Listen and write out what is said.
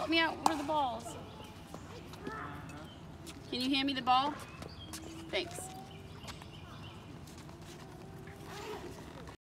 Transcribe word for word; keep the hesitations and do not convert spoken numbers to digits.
help me out for the balls. Can you hand me the ball? Thanks.